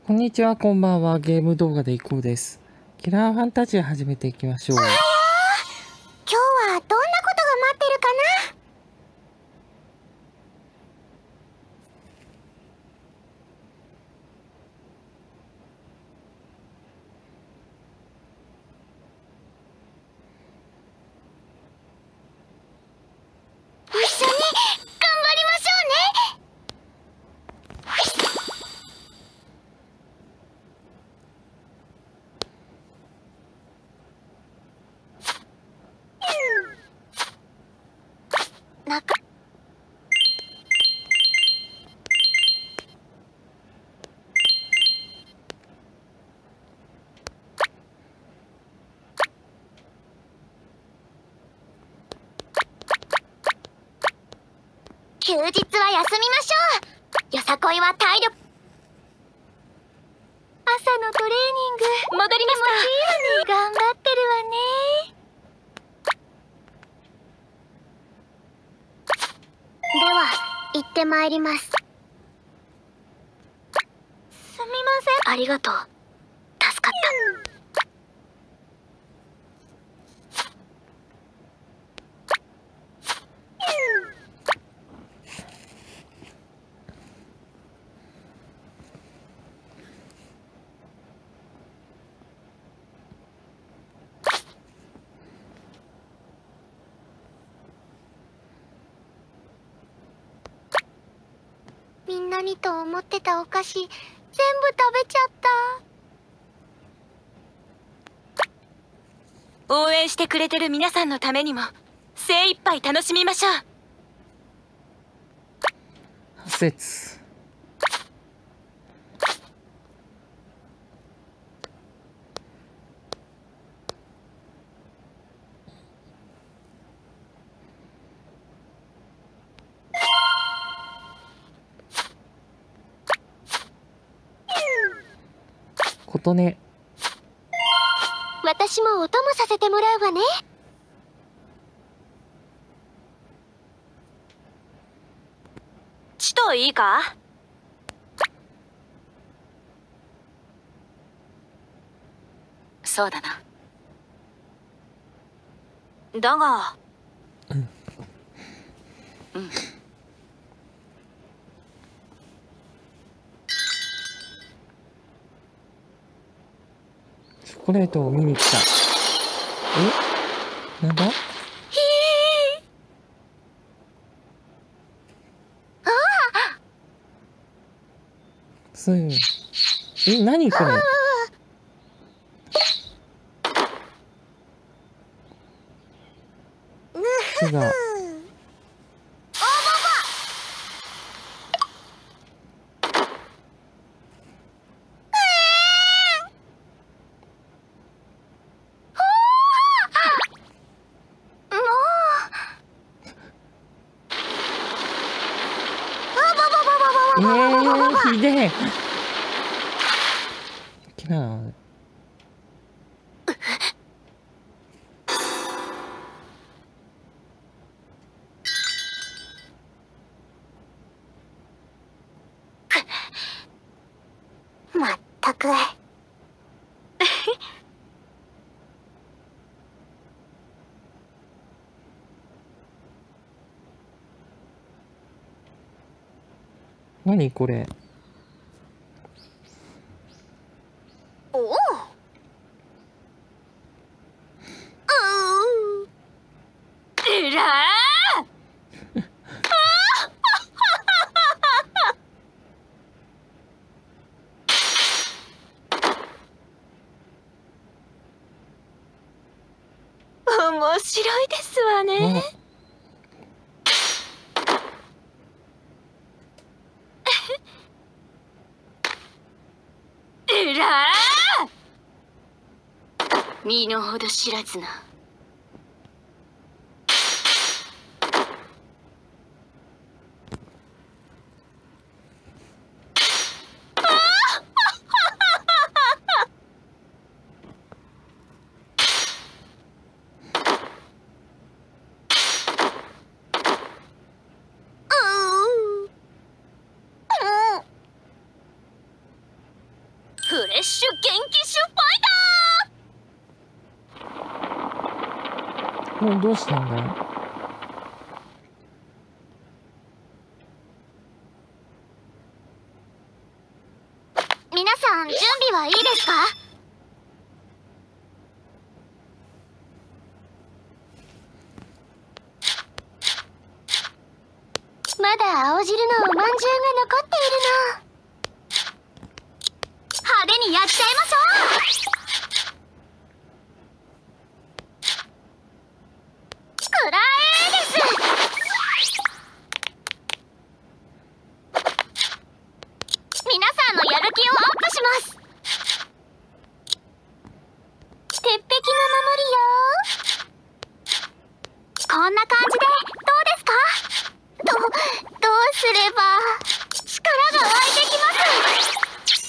こんにちは、こんばんは。ゲーム動画でいこうです。キラーファンタジー始めていきましょう。 今日はどんなことが待ってるかな。一緒に頑張りましょうね。休日は休みましょう。よさこいは体力。朝のトレーニング戻りました。頑張ってるわね。では行ってまいります。すみません。ありがとう。助かった。みんなにと思ってたお菓子全部食べちゃった。 応援してくれてる皆さんのためにも精一杯楽しみましょう。 8節。琴音。 私もお供させてもらうわね。 ちといいか。そうだな。だがうん。 チョコレートを見に来た。なんだ。何これ。違う。ひでえ。キラー。 まったく。 何これ。 おお。 うら面白いですわね。うら身の程知らずな。 フレッシュ元気シュファイタもうどうしたんだ。 ー。皆さん準備はいいですか？まだ青汁のおまんじゅうが残っているの。派手にやっちゃいましょう。くらえです。皆さんのやる気をアップします。鉄壁の守りよ。こんな感じでどうですか？どうすれば力が湧いてきます。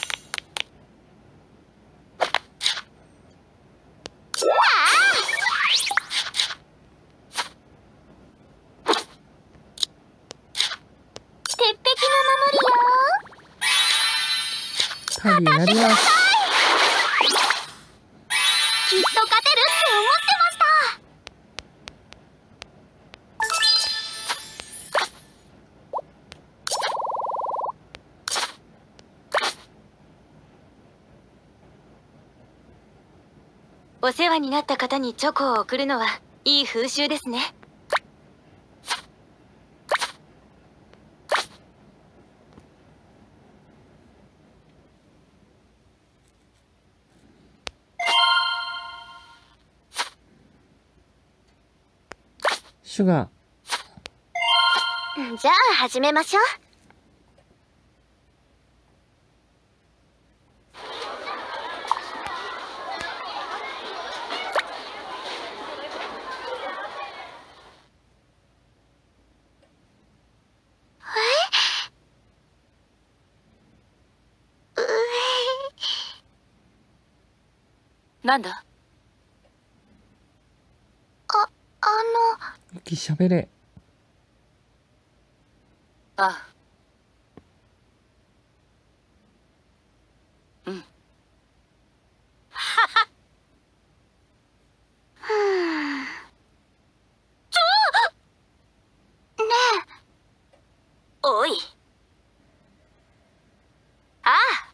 鉄壁の守りよ。 パリになります。 きっと勝てるって思ってました。 お世話になった方にチョコを贈るのはいい風習ですね。 シュガじゃあ始めましょう。 なんだ？ ー、ユキ喋れ。 ああ。うん。おい。ああ。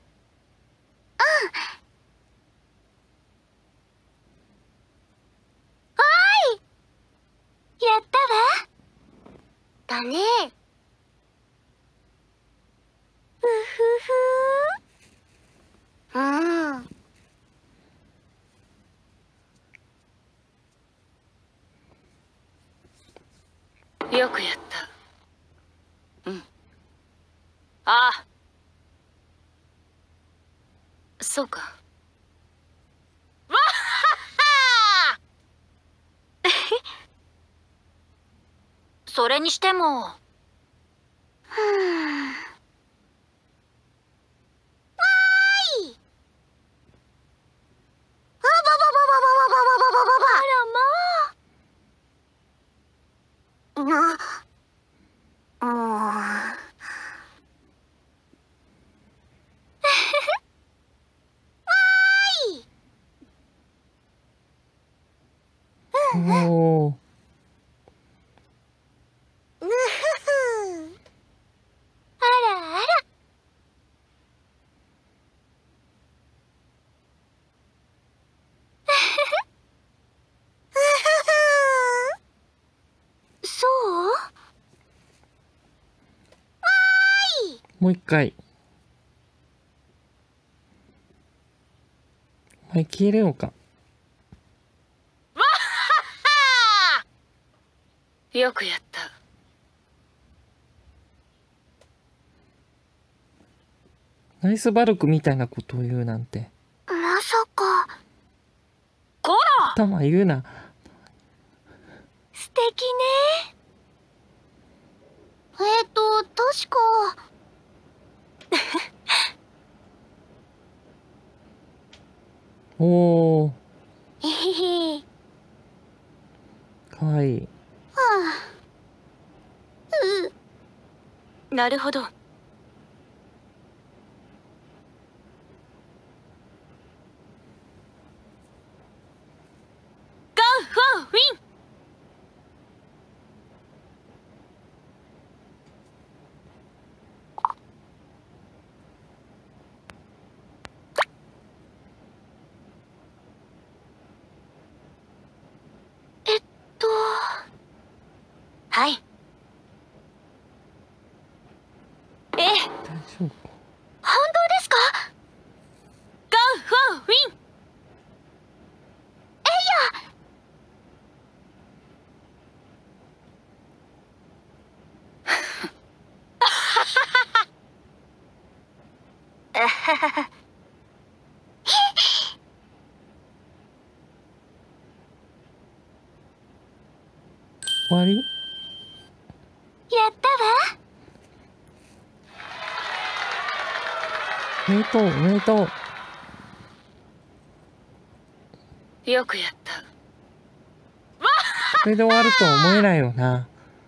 やったわ。だね。うふふ。うん。 よくやった。うん。ああ。そうか。わっはっはそれにしても。 おー。 あらあら。そう？ もう一回。お前消えれようか。 よくやった。 ナイスバルクみたいなことを言うなんて。 まさか。 こら！ 頭言うな。 素敵ね。確か。 おー。 えへへ。 かわいい。 はあ。 なるほど。 はい。ええ、 大丈夫か。 本当ですか？ Go for win! 終わり？ やったわ。 おめでとう、おめでとう。 よくやった。 これで終わるとは思えないよな。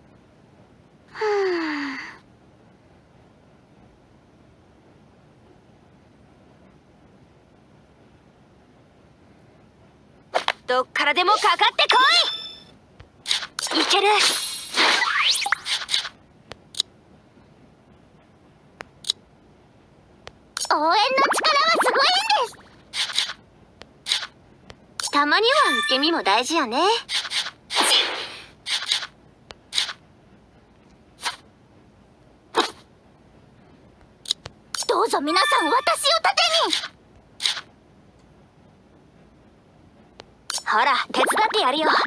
どっからでもかかってこい。いける。応援の力はすごいんです。たまには受け身も大事よね。どうぞ皆さん、私を盾に。ほら、手伝ってやるよ。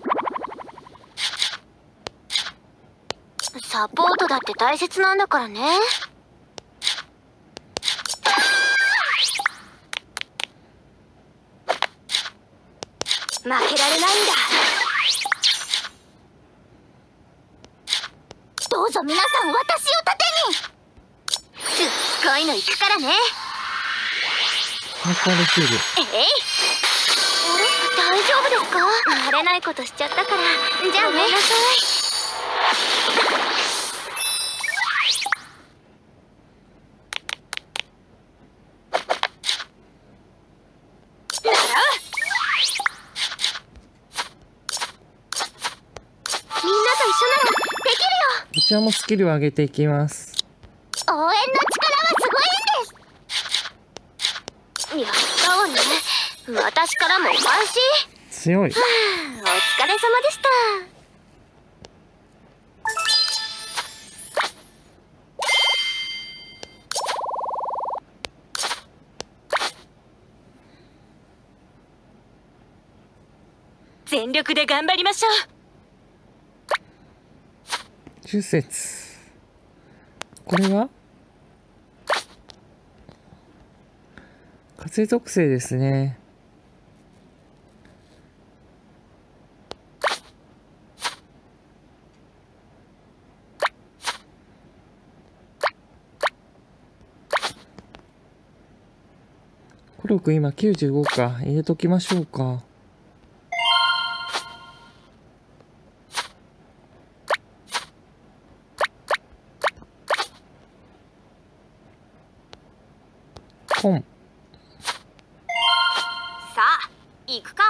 サポートだって大切なんだからね。負けられないんだ。どうぞ皆さん、私を盾に。すっごいの行くからね。 最高できる。 えい。あれ、大丈夫ですか？慣れないことしちゃったから。じゃあね。ごめんなさい。みんなと一緒ならできるよ。 こちらもスキルを上げていきます。 応援の力はすごいんです。やったわね。私からもお返し。 強い。 お疲れ様でした。 全力で頑張りましょう。 10節。これは風属性ですね。コロク今95か。入れときましょうか。コン。 さあ、行くか。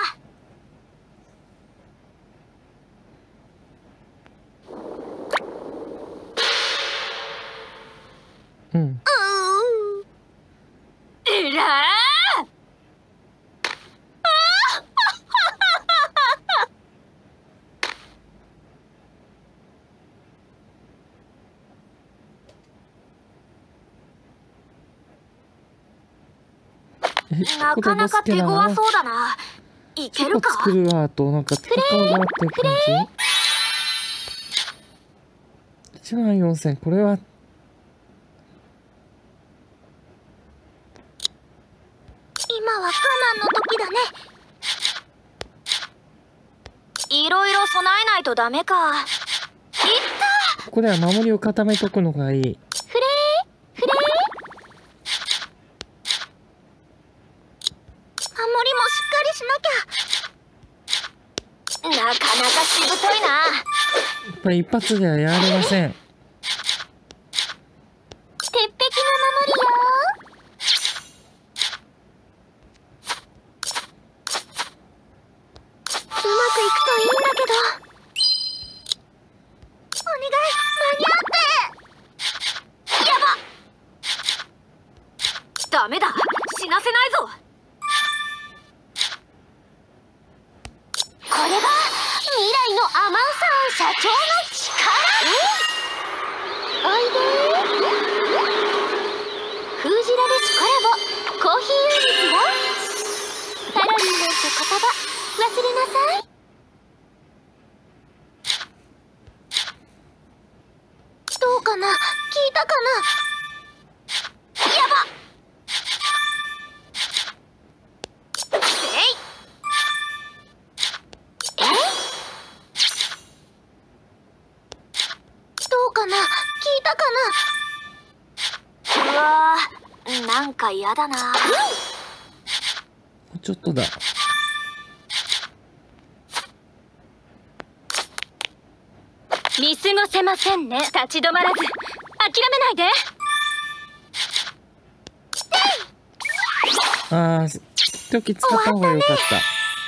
うん。 えらーなかなか手強そうだな。いけるか？ 作るわとなんか戦う側っていう感じ。14000、これは今は我慢の時だね。いろいろ備えないとダメか。いった。 ここでは守りを固めとくのがいい。 フレーフレー。守りもしっかりしなきゃ。なかなかしぶといな。 やっぱり一発ではやられません。 鉄壁の守りよ。うまくいくといいんだけど。お願い、間に合って。やば。 ダメだ、死なせないぞ。 これが未来のアマンさん社長の力。 おいで封じられしコラボコーヒーウールズよ。カロリーなんて言葉忘れなさい。どうかな、聞いたかな。やばっ。どうかな、聞いたかな。うわー、なんか嫌だな。 もうちょっとだ。 見過ごせませんね。立ち止まらず諦めないで。 ああ、時使った方が良かった。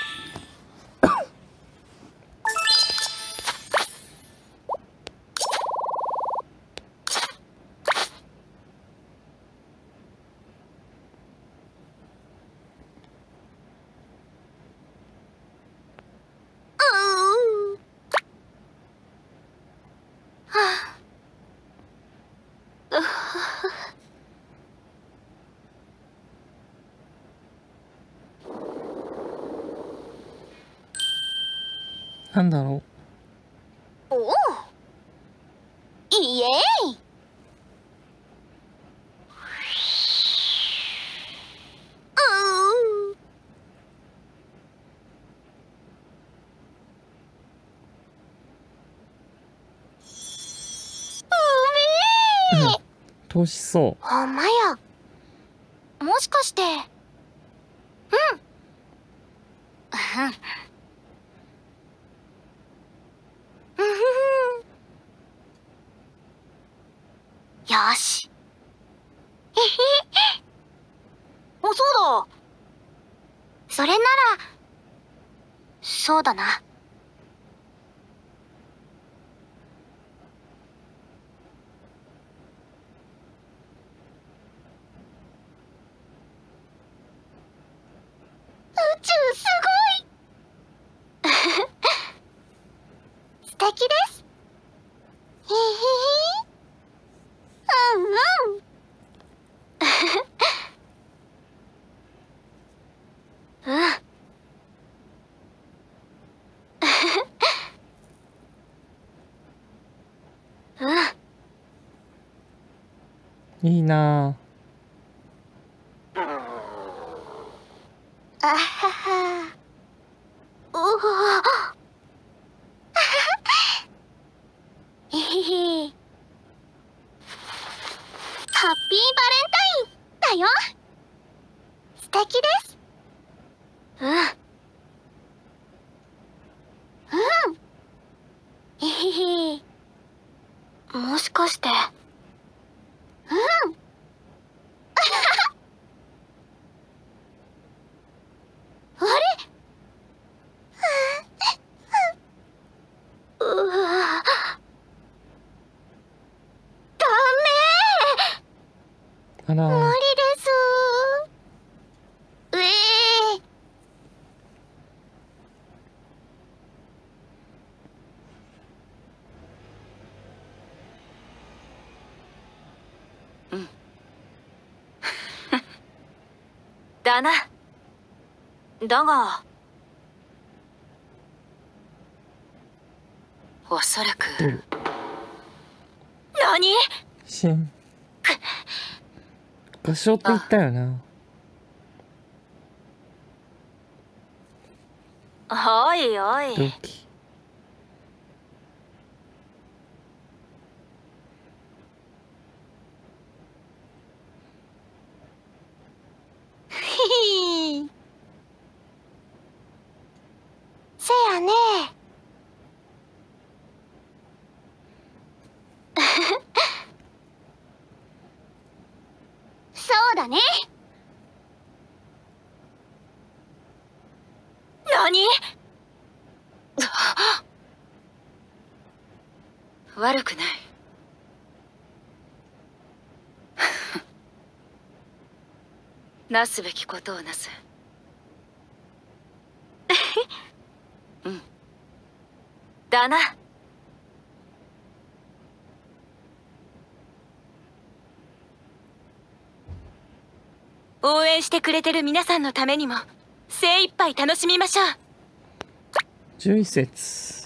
なんだろおお、イエーイ。 う。投資そほんまや。もしかして。うん。よし。お、そうだ。それなら、そうだな。宇宙すごい。素敵です。へへへ。うんうん。うん。うん。 う。いいなあはは。おお。えへへ。ハッピーバレンタインだよ。素敵です。うん。うん。えへへ。もしかして。うん。あれ。うわ。ダあ。あメ。無理ら。 です。うえー。 だな。だがおそらく。何？ しん。合唱って言ったよな。 おいおい。 ドキ。 せやね。そうだね。 何？悪くない。なすべきことをなす。うん。だな。 応援してくれてる皆さんのためにも精一杯楽しみましょう。 11節。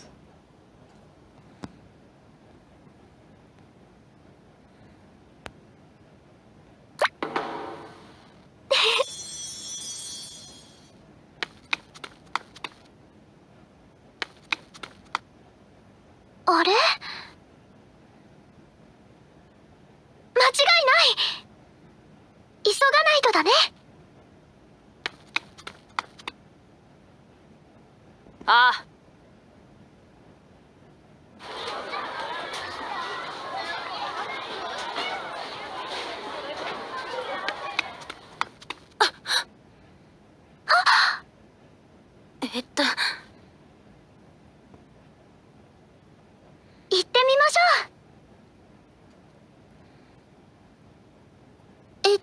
あれ？間違いない。急がないとだね。 ああ。えっと。 行ってみましょう。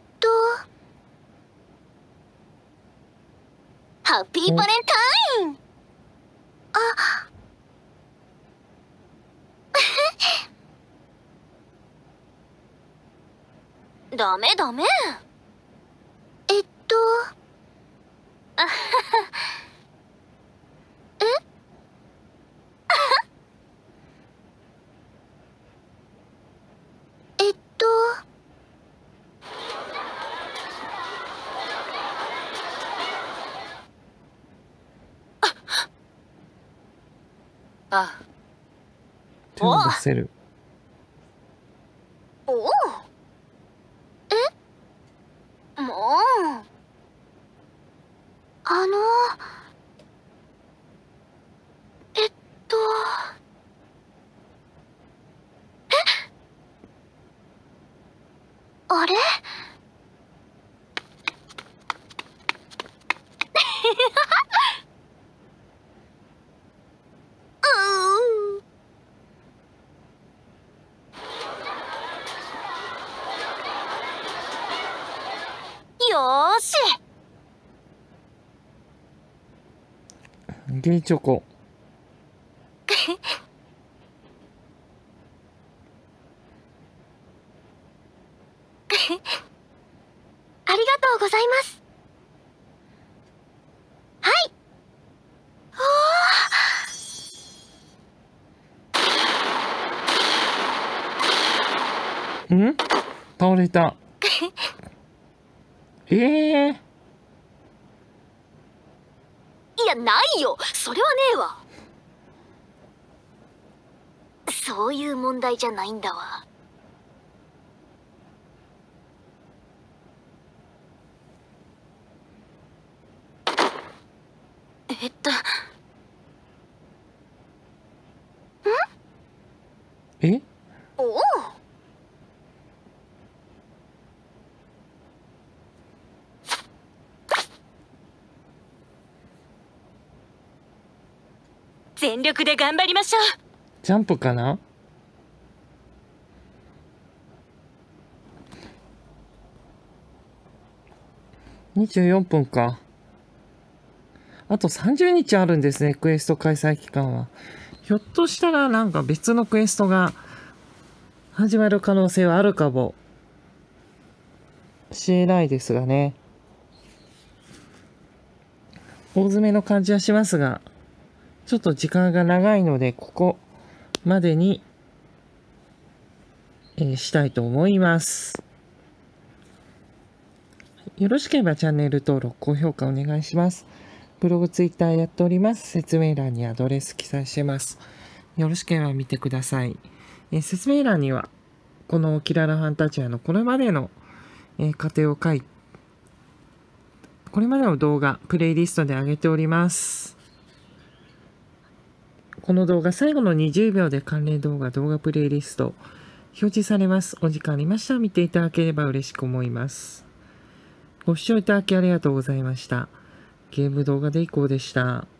ハッピーバレンタイン。あダメダメ。あはは。え？ ああ。 手を出せる。 おお。え？もう。えっと。え？あれ？よーし。 ゲイチョコ。 ありがとうございます。はい。 ん？倒れた。 いや、ないよ。それはねえわ。そういう問題じゃないんだわ。 え？ おお。 全力で頑張りましょう。 ジャンプかな？24分か。あと30日あるんですね、クエスト開催期間は。ひょっとしたらなんか別のクエストが始まる可能性はあるかもしれないですがね。大詰めの感じはしますが、ちょっと時間が長いので、ここまでに、したいと思います。よろしければチャンネル登録、高評価お願いします。ブログ、ツイッターやっております。説明欄にアドレス記載してます。よろしければ見てください。説明欄には、このキララファンタジアのこれまでの、過程を書いて、これまでの動画、プレイリストで上げております。この動画、最後の20秒で関連動画、動画プレイリスト、表示されます。お時間ありましたら見ていただければ嬉しく思います。ご視聴いただきありがとうございました。ゲーム動画でいこうでした。